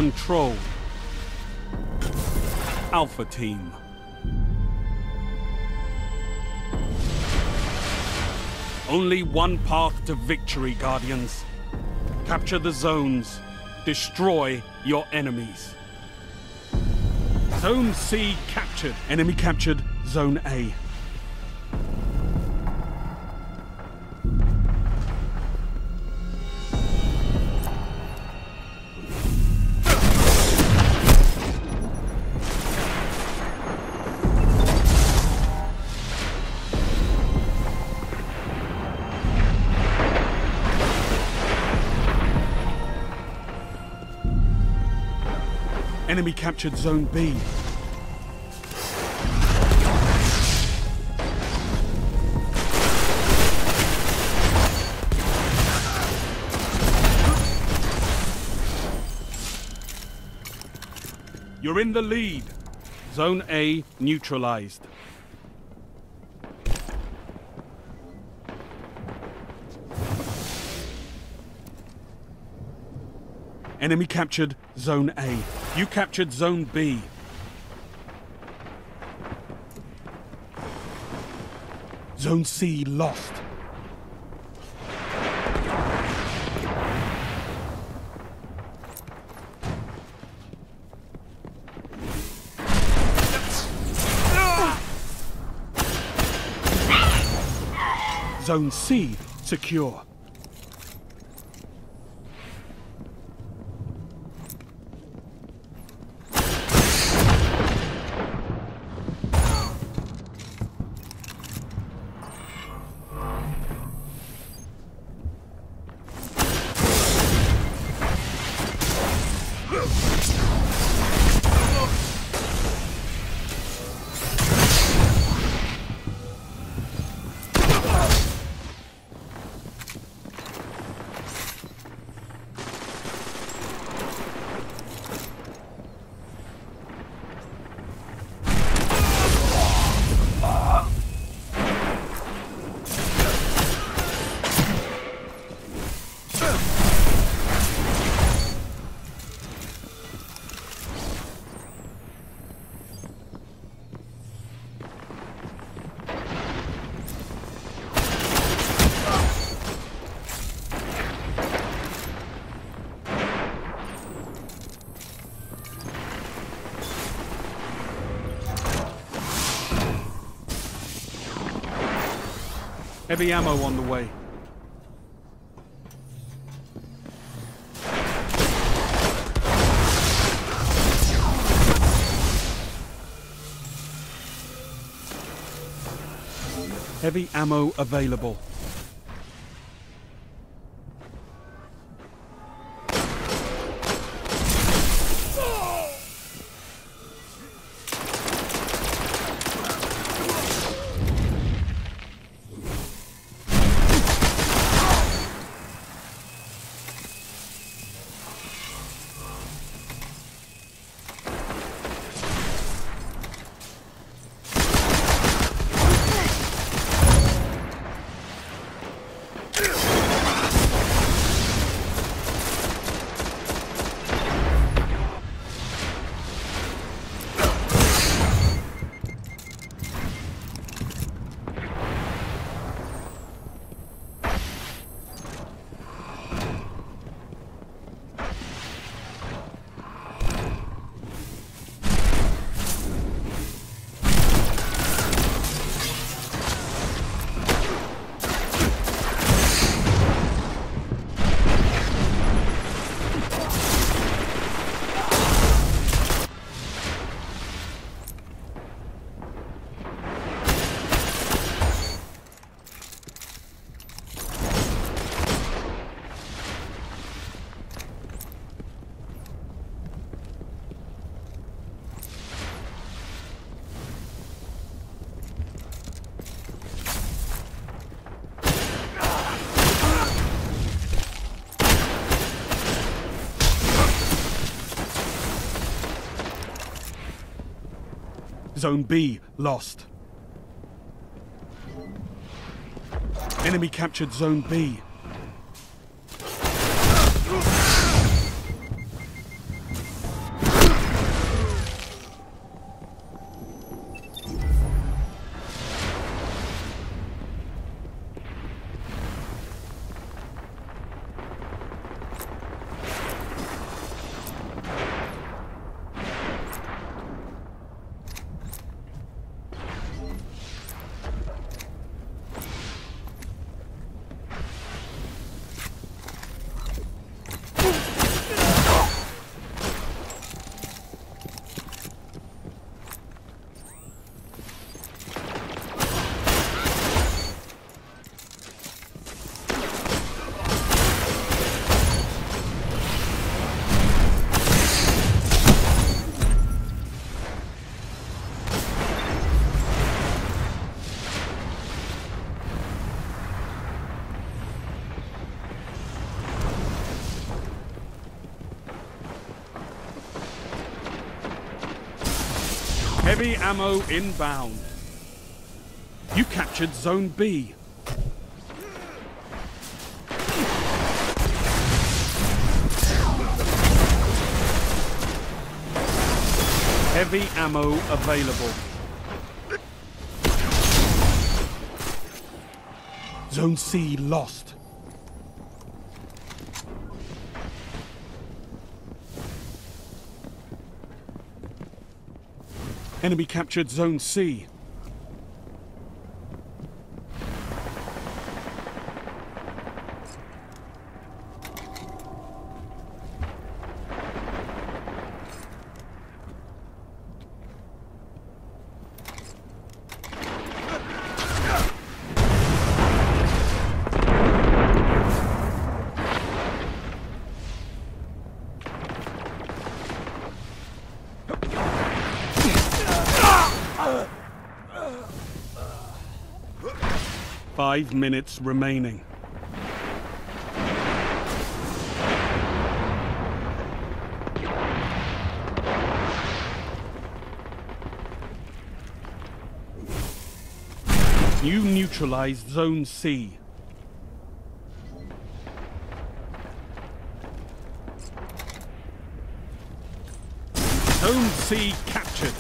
control. Alpha Team. Only one path to victory, Guardians. Capture the zones. Destroy your enemies. Zone C captured. Enemy captured Zone A. Enemy captured Zone B. You're in the lead. Zone A neutralized. Enemy captured Zone A. You captured Zone B. Zone C lost. Zone C secure. Heavy ammo on the way. Heavy ammo available. Zone B lost. Enemy captured Zone B. Heavy ammo inbound. You captured Zone B. Heavy ammo available. Zone C lost. Enemy captured Zone C. Five minutes remaining. You neutralized Zone C. Zone C captured.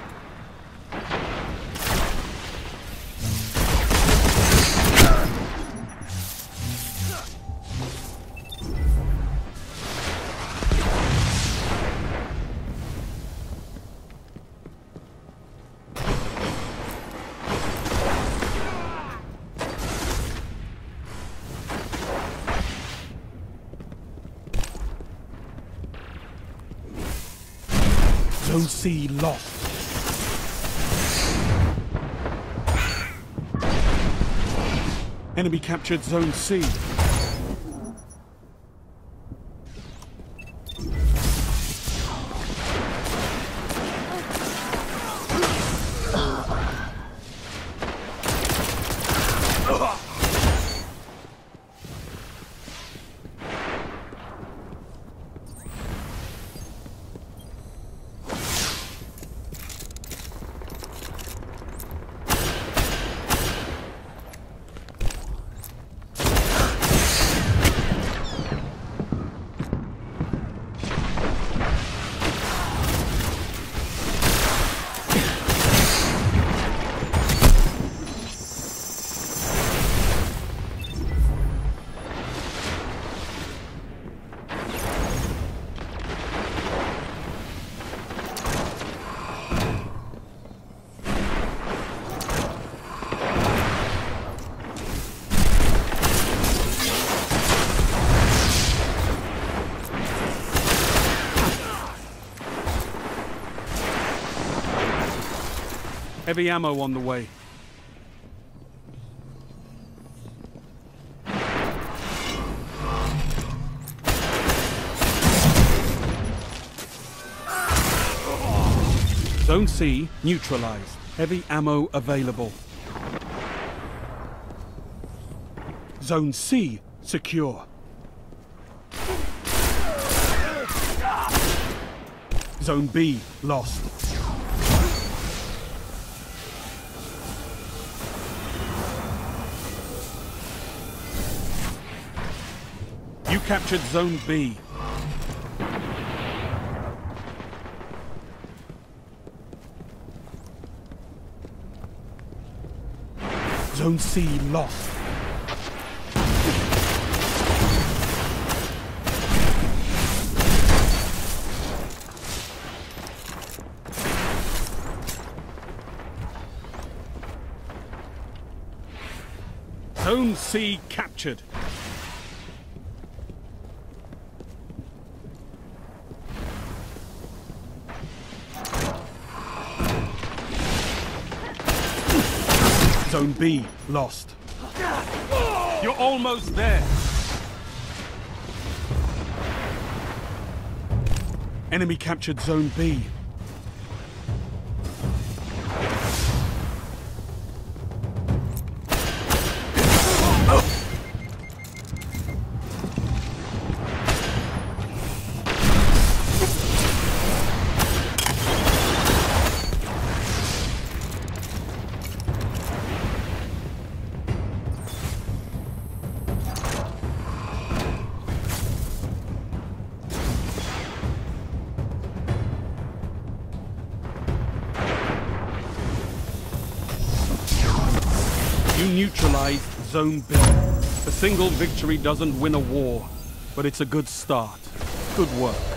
Zone C lost. Enemy captured Zone C. Heavy ammo on the way. Zone C neutralized. Heavy ammo available. Zone C secure. Zone B lost. You captured Zone B. Zone C lost. Zone C captured. Zone B lost. You're almost there. Enemy captured Zone B. You neutralized Zone B. A single victory doesn't win a war, but it's a good start. Good work.